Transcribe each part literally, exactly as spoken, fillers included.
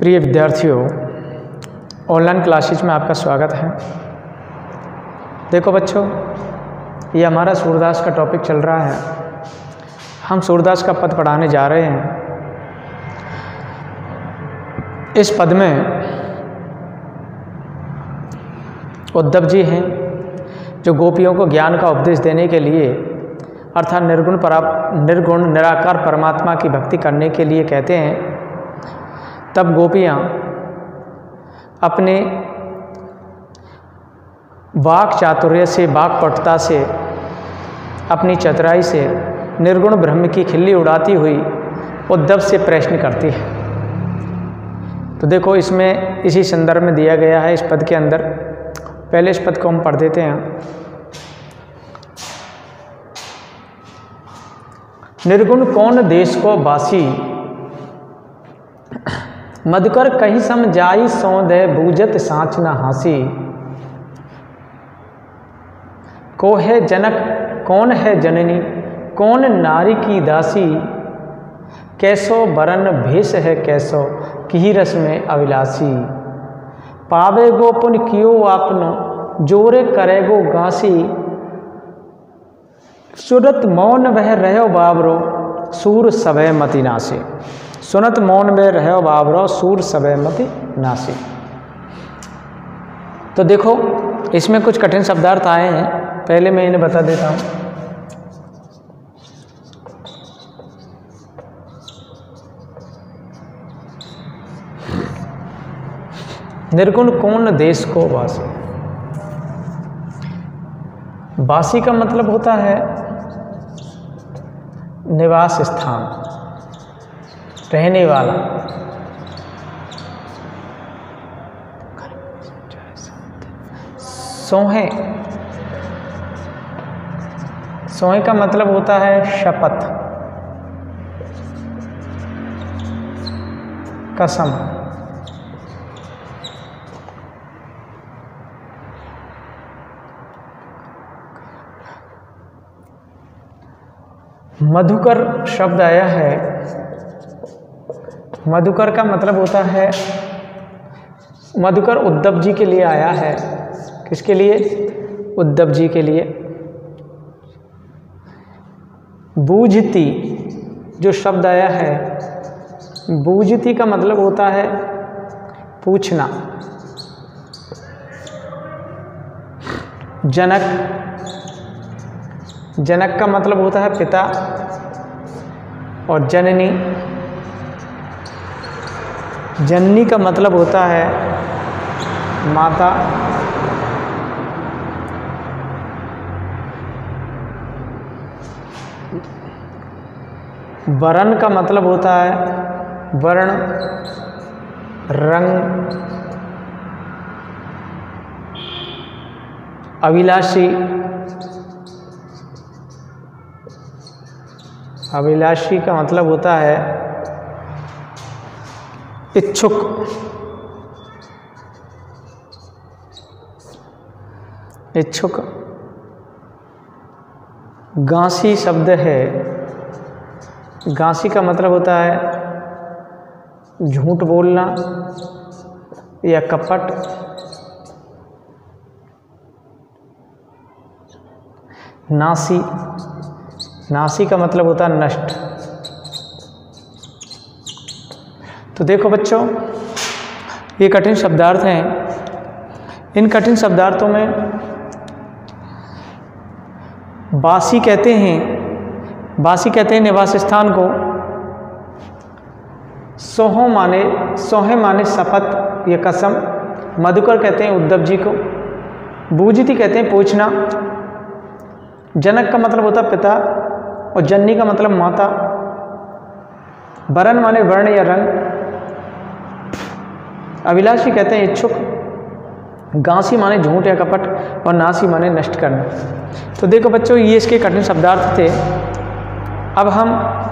प्रिय विद्यार्थियों, online classes में आपका स्वागत है। देखो बच्चों, ये हमारा सूरदास का टॉपिक चल रहा है। हम सूरदास का पद पढ़ाने जा रहे हैं। इस पद में उद्धव जी हैं जो गोपियों को ज्ञान का उपदेश देने के लिए अर्थात निर्गुण परा निर्गुण निराकार परमात्मा की भक्ति करने के लिए कहते हैं। तब गोपियाँ अपने वाक चातुर्य से, वाक पटुता से, अपनी चतुराई से निर्गुण ब्रह्म की खिल्ली उड़ाती हुई उद्धव से प्रश्न करती है। तो देखो, इसमें इसी संदर्भ में दिया गया है इस पद के अंदर। पहले इस पद को हम पढ़ देते हैं। निर्गुण कौन देश को बासी, मधुकर कहीं सम जाई सौंदे बूझत साँच न हासी। को है जनक कौन है जननी, कौन नारी की दासी। कैसो बरन भेष है कैसो की रस में अविलासी। पावे गो पुन कियो आपनो जोरे करे गो गासी। सुरत मौन बह रहो बाबरो सूर सभय मति नासे। सुनत मौन में रहो बाबरो सूर सभय मति नासे। तो देखो, इसमें कुछ कठिन शब्दार्थ आए हैं। पहले मैं इन्हें बता देता हूँ। निर्गुण कौन देश को वासी। वासी का मतलब होता है निवास स्थान, रहने वाला। सोहे, सोहे का मतलब होता है शपथ, कसम। मधुकर शब्द आया है। मधुकर का मतलब होता है, मधुकर उद्धव जी के लिए आया है। किसके लिए? उद्धव जी के लिए। बूझती जो शब्द आया है, बूझती का मतलब होता है पूछना। जनक, जनक का मतलब होता है पिता। और जननी, जननी का मतलब होता है माता। वरण का मतलब होता है वर्ण, रंग। अभिलाषी, अभिलाषी का मतलब होता है इच्छुक। इच्छुक। गांसी शब्द है। गांसी का मतलब होता है झूठ बोलना या कपट। नासी, नासी का मतलब होता है नष्ट। तो देखो बच्चों, ये कठिन शब्दार्थ हैं। इन कठिन शब्दार्थों में बासी कहते हैं, बासी कहते हैं निवास स्थान को। सोहो माने, सोहे माने शपथ या कसम। मधुकर कहते हैं उद्धव जी को। बूझती कहते हैं पूछना। जनक का मतलब होता पिता और जननी का मतलब माता। वरण माने वर्ण या रंग। अभिलाषी कहते हैं इच्छुक। गांसी माने झूठ या कपट और नासी माने नष्ट करना। तो देखो बच्चों, ये इसके कठिन शब्दार्थ थे। अब हम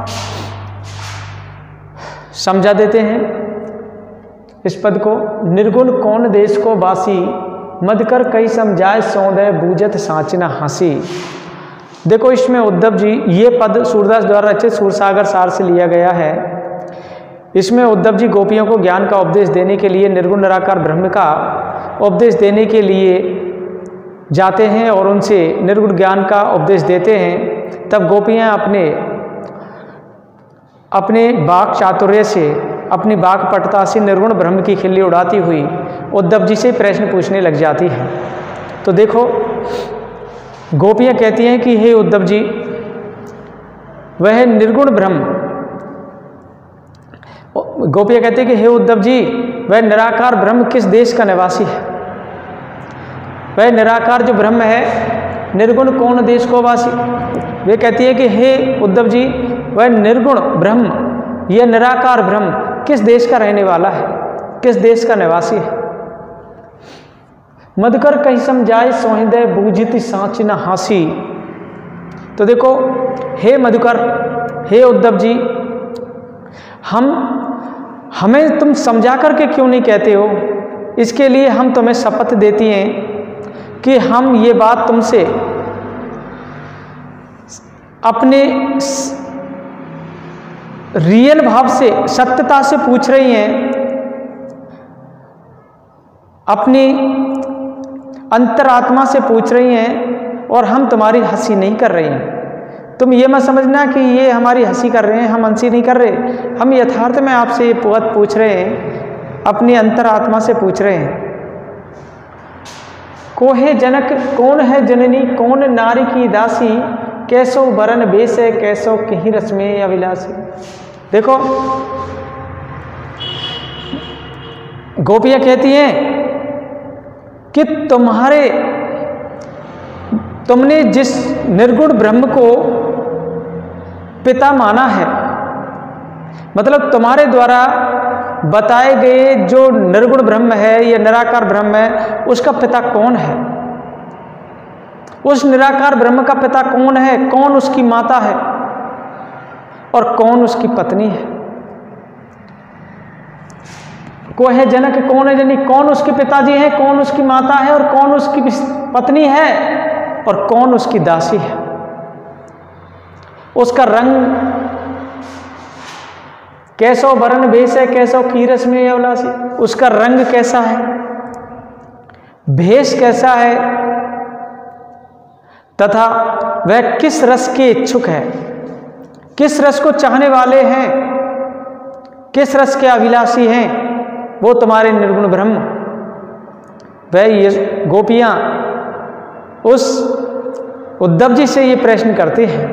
समझा देते हैं इस पद को। निर्गुण कौन देश को बासी, मधुकर कई समझाए सौंदे बूझत साँच न हासी। देखो, इसमें उद्धव जी, ये पद सूरदास द्वारा रचित सूरसागर सार से लिया गया है। इसमें उद्धव जी गोपियों को ज्ञान का उपदेश देने के लिए, निर्गुण निराकार ब्रह्म का उपदेश देने के लिए जाते हैं और उनसे निर्गुण ज्ञान का उपदेश देते हैं। तब गोपियाँ अपने अपने वाक चातुर्य से, अपनी वाक पटुता से निर्गुण ब्रह्म की खिल्ली उड़ाती हुई उद्धव जी से प्रश्न पूछने लग जाती हैं। तो देखो, गोपियाँ कहती हैं कि हे उद्धव जी, वह निर्गुण ब्रह्म, गोपियाँ कहती हैं कि हे उद्धव जी, वह निराकार ब्रह्म किस देश का निवासी है? वह निराकार जो ब्रह्म है, निर्गुण कौन देश को वासी? वे कहती है कि हे उद्धव जी, वह निर्गुण ब्रह्म, यह निराकार ब्रह्म किस देश का रहने वाला है, किस देश का निवासी है? मधुकर कहीं समझाए सोहिंदे बूझित सांच न हासी। तो देखो, हे मधुकर, हे उद्धव जी, हम हमें तुम समझा करके क्यों नहीं कहते हो? इसके लिए हम तुम्हें शपथ देती हैं कि हम ये बात तुमसे अपने रियल भाव से, सत्यता से पूछ रही हैं, अपनी अंतरात्मा से पूछ रही हैं, और हम तुम्हारी हंसी नहीं कर रही हैं। तुम ये मत समझना कि ये हमारी हंसी कर रहे हैं, हम हंसी नहीं कर रहे, हम यथार्थ में आपसे ये बात पूछ रहे हैं, अपनी अंतरात्मा से पूछ रहे हैं। कोहे जनक कौन है जननी, कौन नारी की दासी, कैसो बरन बेस है, कैसो कहीं रस्में अभिलाषी। देखो, गोपियाँ कहती हैं कि तुम्हारे तुमने जिस निर्गुण ब्रह्म को पिता माना है, मतलब तुम्हारे द्वारा बताए गए जो निर्गुण ब्रह्म है या निराकार ब्रह्म है, उसका पिता कौन है? उस निराकार ब्रह्म का पिता कौन है? कौन उसकी माता है और कौन उसकी पत्नी है? कोई है जनक, कौन है जननी, कौन उसके पिताजी हैं, कौन उसकी माता है और कौन उसकी पत्नी है और कौन उसकी दासी है? उसका रंग कैसो वर्ण भेष है, कैसो कीरस में अवलासी, उसका रंग कैसा है, भेष कैसा है, तथा वह किस रस के इच्छुक है, किस रस को चाहने वाले हैं, किस रस के अभिलाषी हैं, वो तुम्हारे निर्गुण ब्रह्म। वह ये गोपियां उस उद्धव जी से ये प्रश्न करते हैं।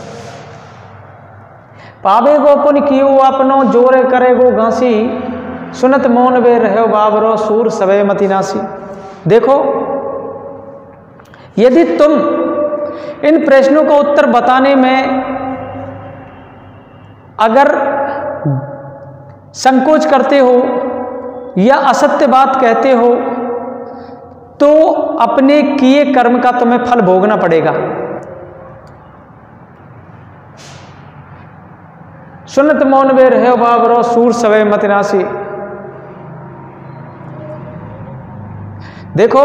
पावे गो पुन कियो अपनो जोरे करे गो घासी, सुनत मौन वे रहो बाबरो सूर सवे मति नासी। देखो, यदि तुम इन प्रश्नों का उत्तर बताने में अगर संकोच करते हो या असत्य बात कहते हो, तो अपने किए कर्म का तुम्हें फल भोगना पड़ेगा। सुनत मौन वे रहे बाबरो सूर सवे मतिनासी। देखो,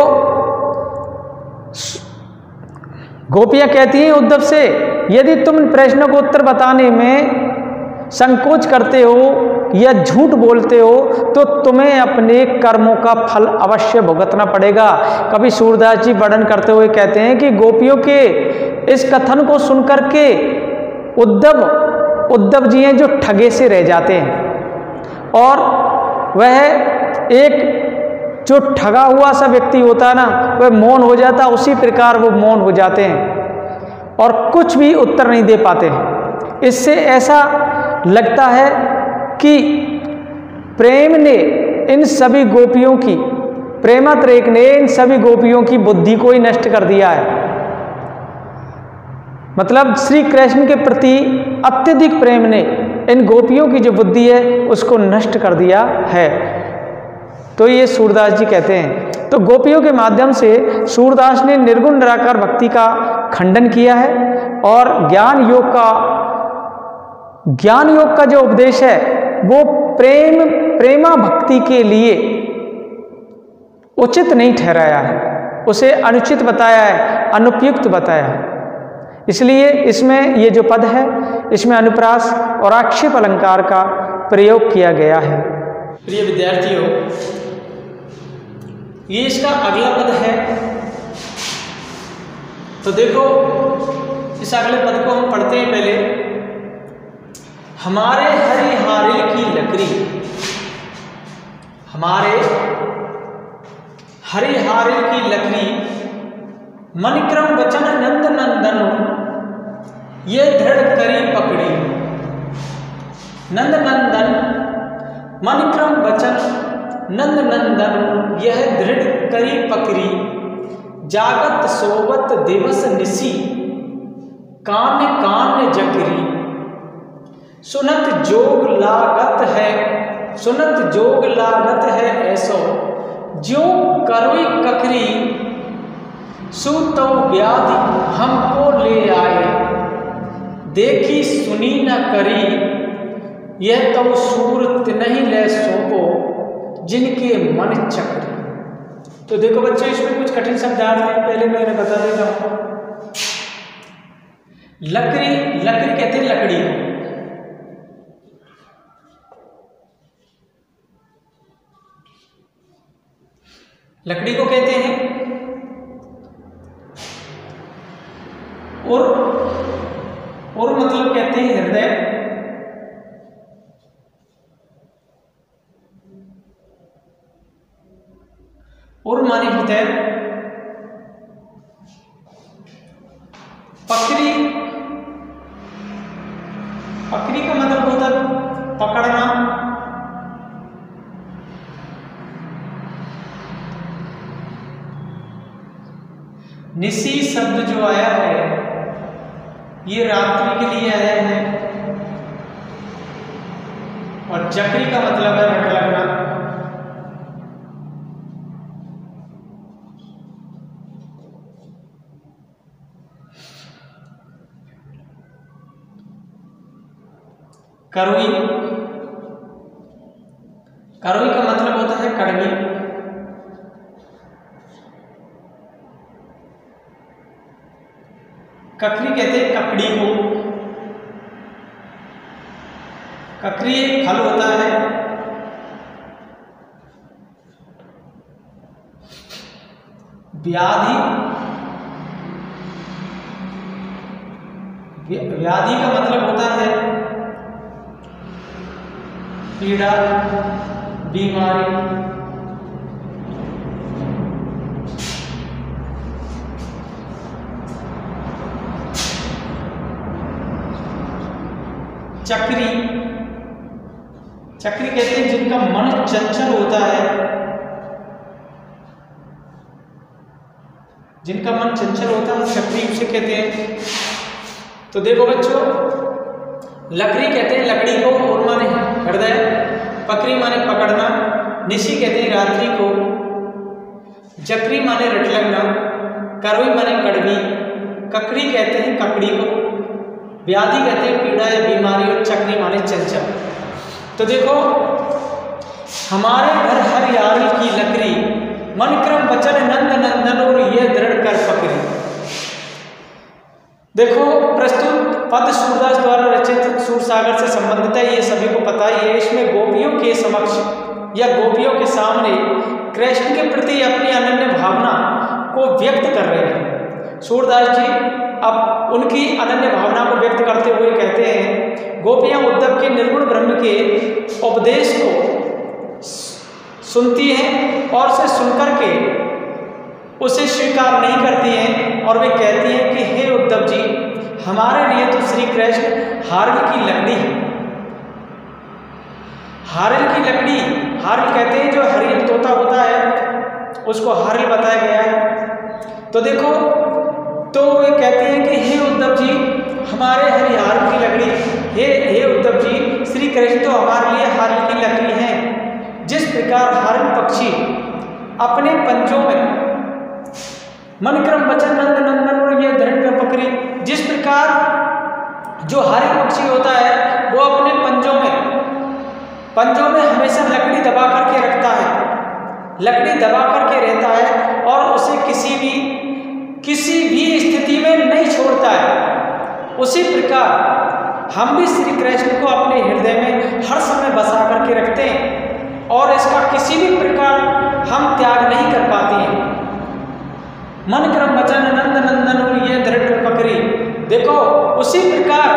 गोपियां कहती हैं उद्धव से, यदि तुम इन प्रश्नों को उत्तर बताने में संकोच करते हो या झूठ बोलते हो, तो तुम्हें अपने कर्मों का फल अवश्य भुगतना पड़ेगा। कभी सूरदास जी वर्णन करते हुए कहते हैं कि गोपियों के इस कथन को सुनकर के उद्धव उद्धव जी हैं जो ठगे से रह जाते हैं, और वह एक जो ठगा हुआ सा व्यक्ति होता है ना, वह मौन हो जाता, उसी प्रकार वो मौन हो जाते हैं और कुछ भी उत्तर नहीं दे पाते हैं। इससे ऐसा लगता है कि प्रेम ने इन सभी गोपियों की, प्रेमात्रेक ने इन सभी गोपियों की बुद्धि को ही नष्ट कर दिया है। मतलब श्री कृष्ण के प्रति अत्यधिक प्रेम ने इन गोपियों की जो बुद्धि है उसको नष्ट कर दिया है। तो ये सूरदास जी कहते हैं। तो गोपियों के माध्यम से सूरदास ने निर्गुण निराकार भक्ति का खंडन किया है, और ज्ञान योग का ज्ञान योग का जो उपदेश है वो प्रेम प्रेमा भक्ति के लिए उचित नहीं ठहराया है, उसे अनुचित बताया है, अनुपयुक्त बताया है। इसलिए इसमें ये जो पद है, इसमें अनुप्रास और आक्षेप अलंकार का प्रयोग किया गया है। प्रिय विद्यार्थियों, ये इसका अगला पद है। तो देखो इस अगले पद को हम पढ़ते हैं। पहले, हमारे हरि हारिल की लकड़ी, हमारे हरि हारिल की लकड़ी, मणिक्रम वचन नंद नंदन, ये दृढ़ करी पकड़ी। नंद नंदन मणिक्रम वचन नंद नंदन, यह दृढ़ करी पकड़ी। जागत सोवत दिवस निसी, कान कान जकरी। सुनत जोग लागत है, सुनत जोग लागत है ऐसो, जो करोई ककरी। सुतो व्याधि हमको ले आए, देखी सुनी न करी। यह तो सूरत नहीं ले सौंपो, जिनके मन चक्री। तो देखो बच्चों, इसमें कुछ कठिन शब्द आ रहे हैं, पहले मैंने बता देता हूं। लकड़ी, लकड़ी कहते हैं लकड़ी को, लकड़ी को कहते हैं। और और मतलब कहते हैं हृदय। और माने हृदय। पकड़ी, पकड़ी का मतलब होता है पकड़ना। निसी शब्द जो आया है, ये रात्रि के लिए आया है। और जकरी का मतलब है रट लगना। करोई, करोई का मतलब होता है कड़वी। ककरी कहते हैं ककड़ी को। ककरी एक फल होता है। व्याधि, व्याधि का मतलब होता है पीड़ा, बीमारी। चक्री, चक्री कहते हैं जिनका मन चंचल होता है, जिनका मन चंचल होता है चक्री उसे कहते हैं। तो देखो बच्चों, लकड़ी कहते हैं लकड़ी को, और माने हृदय। पकड़ी माने पकड़ना। निशी कहते हैं रात्रि को। जकरी माने रट लगना। करोई माने कड़वी। ककड़ी कहते हैं ककड़ी को। व्याधि कहते हैं पीड़ा या बीमारी। और चक्री माने चंचल। तो देखो, हमारे घर हर यारी की लकड़ी, मनक्रम वचन नंद नंदन, और ये दृढ़ कर पकड़ी। देखो, प्रस्तुत पद सूरदास द्वारा रचित सूरसागर से संबंधित है, ये सभी को पता ही है। इसमें गोपियों के समक्ष या गोपियों के सामने कृष्ण के प्रति अपनी अनन्य भावना को व्यक्त कर रहे हैं सूरदास जी। अब उनकी अनन्य भावना को व्यक्त करते हुए कहते हैं, गोपियां उद्धव के निर्गुण ब्रह्म के उपदेश को सुनती हैं और उसे सुनकर के उसे स्वीकार नहीं करती हैं, और वे कहती हैं कि हे उद्धव जी, हमारे लिए तो श्री कृष्ण हारिल की लकड़ी है। हारिल की लकड़ी, हारिल कहते हैं जो हरियल तोता होता है, उसको हारिल बताया गया है। तो देखो, तो वे कहते हैं कि हे उद्धव जी, हमारे हरि हारिल की लकड़ी, हे हे उद्धव जी, श्री कृष्ण तो हमारे लिए हारिल की लकड़ी है। जिस प्रकार हारिल पक्षी अपने पंजों में मनक्रम वचन नंद नंदन और ये दृढ़ कर पकड़ी, जिस प्रकार जो हारिल पक्षी होता है वो अपने पंजों में पंजों में हमेशा लकड़ी दबा करके रखता है, लकड़ी दबा करके रहता है और उसे किसी भी किसी भी स्थिति में नहीं छोड़ता है। उसी प्रकार हम भी श्री कृष्ण को अपने हृदय में हर समय बसा करके रखते हैं और इसका किसी भी प्रकार हम त्याग नहीं कर पाते हैं। मन क्रम वचन नंद नंदन ये दृढ़ पकड़ी। देखो उसी प्रकार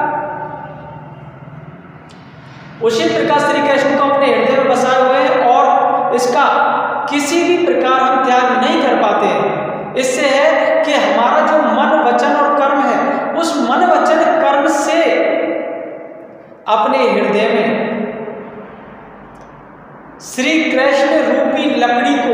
उसी प्रकार श्री कृष्ण को अपने हृदय में बसाए हुए हैं और इसका किसी भी प्रकार हम त्याग नहीं कर पाते हैं। इससे है कि हमारा जो मन वचन और कर्म है, उस मन वचन कर्म से अपने हृदय में श्री कृष्ण रूपी लकड़ी को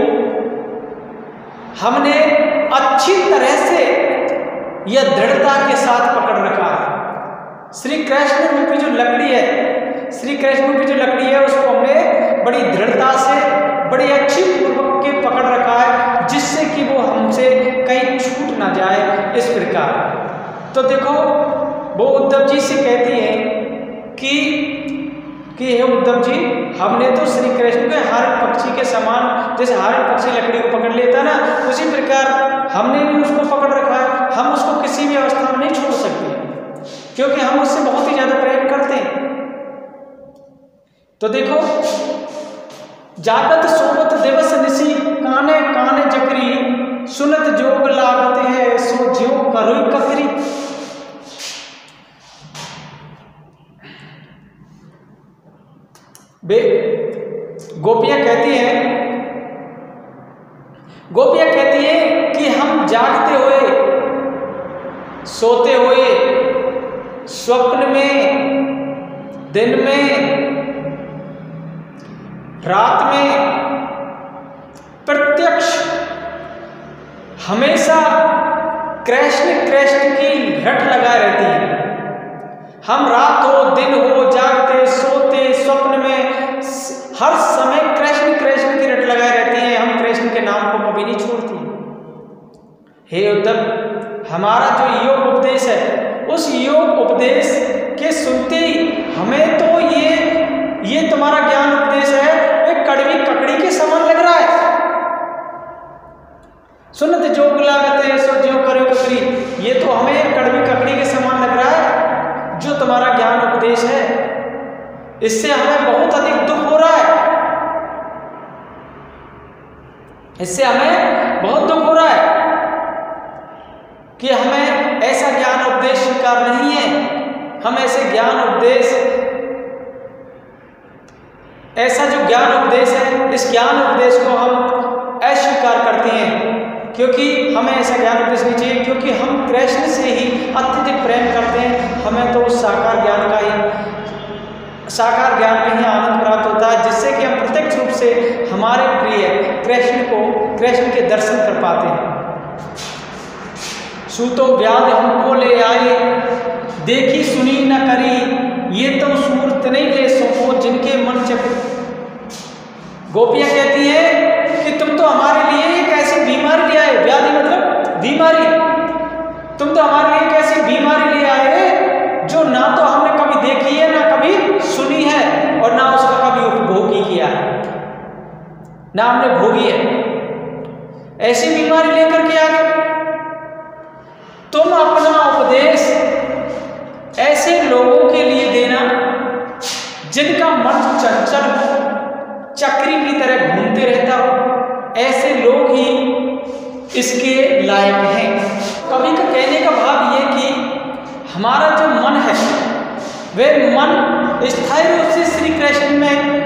हमने अच्छी तरह से यह दृढ़ता के साथ पकड़ रखा है। श्री कृष्ण रूपी जो लकड़ी है, श्री कृष्ण रूपी जो लकड़ी है उसको हमने बड़ी दृढ़ता से बड़ी अच्छी पूर्वक के पकड़ रखा है, जिससे कि वो हमसे कहीं छूट ना जाए। इस प्रकार तो देखो वो उद्धव जी से कहती है कि कि हे उद्धव जी, हमने तो श्री कृष्ण के हर पक्षी के समान, जैसे हर पक्षी लकड़ी को पकड़ लेता ना, उसी प्रकार हमने भी उसको पकड़ रखा है। हम उसको किसी भी अवस्था में नहीं छोड़ सकते, क्योंकि हम उससे बहुत ही ज्यादा प्रेम करते हैं। तो देखो जागत सोवत दिवस निसी काने काने जकरी, सुनत जोग लागत है सो ज्यो करोई ककरी। बे गोपियां कहती हैं गोपियां कहती हैं कि हम जागते हुए, सोते हुए, स्वप्न में, दिन में, रात में, प्रत्यक्ष हमेशा कृष्ण कृष्ण की रट लगाए रहती है। हम रात हो दिन हो, जागते सोते स्वप्न में हर समय कृष्ण कृष्ण की रट लगाए रहती हैं। हम कृष्ण के नाम को कभी नहीं छोड़ती। हे उद्धव, हमारा जो योग उपदेश है, उस योग उपदेश के सुनते ही हमें तो ये ये तुम्हारा ज्ञान उपदेश है, एक कड़वी ककड़ी के समान लग रहा है। सुनत जोग लागत है सो ज्यो करो ककड़ी, ये तो हमें कड़वी ककड़ी के समान लग रहा है जो तुम्हारा ज्ञान उपदेश है। इससे हमें बहुत अधिक दुख हो रहा है, इससे हमें बहुत दुख हो रहा है कि हमें ऐसा ज्ञान उपदेश स्वीकार नहीं है। हम ऐसे ज्ञान उपदेश, ऐसा जो ज्ञान उपदेश है, इस ज्ञान उपदेश को हम अस्वीकार करते हैं, क्योंकि हमें ऐसा ज्ञान उपदेश नहीं चाहिए, क्योंकि हम कृष्ण से ही अत्यधिक प्रेम करते हैं। हमें तो उस साकार ज्ञान का ही साकार ज्ञान में ही आनंद प्राप्त होता है, जिससे कि हम प्रत्यक्ष रूप से हमारे प्रिय कृष्ण को, कृष्ण के दर्शन कर पाते हैं। सूतो व्याध हमको ले आए, देखी सुनी न करी, ये तो सूरत नहीं ले सो जिनके मन चक। गोपियां कहती है कि तुम तो हमारे लिए एक ऐसी बीमारी ले आए, व्याधि मतलब बीमारी, तुम तो हमारे लिए एक ऐसी बीमारी ले आए जो ना तो हमने कभी देखी है, ना कभी सुनी है, और ना उसका कभी उपभोग ही किया है, ना हमने भोगी है। ऐसी बीमारी लेकर के आ गए। तुम अपना उपदेश ऐसे लोगों के लिए देना जिनका मन चंचल हो, चक्री की तरह घूमते रहता हो, ऐसे लोग ही इसके लायक हैं। कवि का कहने का भाव ये कि हमारा जो मन है, वह मन स्थायी रूप से श्री कृष्ण में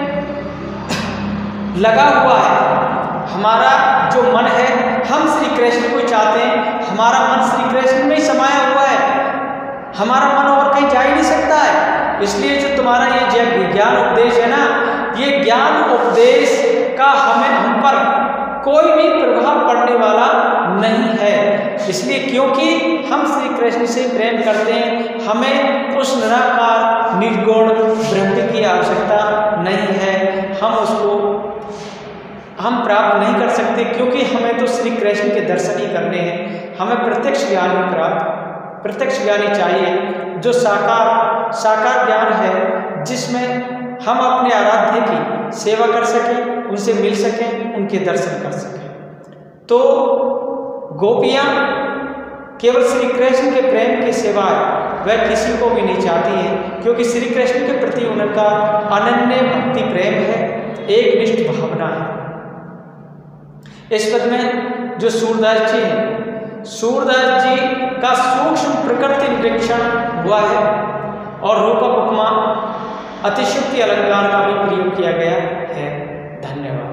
लगा हुआ है। हमारा जो मन है, हम श्री कृष्ण को चाहते हैं, हमारा मन श्री कृष्ण में ही समाया हुआ है, हमारा मन और कहीं जा ही नहीं सकता है। इसलिए जो तुम्हारा ये ज्ञान उपदेश है ना, ये ज्ञान उपदेश का हमें हम पर कोई भी प्रभाव पड़ने वाला नहीं है। इसलिए क्योंकि हम श्री कृष्ण से प्रेम करते हैं, हमें उस निराकार निर्गुण ब्रह्म की आवश्यकता नहीं है। हम उसको हम प्राप्त नहीं कर सकते, क्योंकि हमें तो श्री कृष्ण के दर्शन ही करने हैं। हमें प्रत्यक्ष ज्ञान ही प्राप्त प्रत्यक्ष ज्ञान ही चाहिए, जो साकार साकार ज्ञान है, जिसमें हम अपने आराध्य की सेवा कर सकें, उनसे मिल सकें, उनके दर्शन कर सकें। तो गोपियाँ केवल श्री कृष्ण के प्रेम के सिवाय वह किसी को भी नहीं चाहती है, क्योंकि श्री कृष्ण के प्रति उनका अनन्य भक्ति प्रेम है, एक निष्ठ भावना है। इस पद में जो सूरदास जी हैं, सूरदास जी का सूक्ष्म प्रकृति निरीक्षण हुआ है और रूपक उपमा अतिशयोक्ति अलंकार का भी प्रयोग किया गया है। धन्यवाद।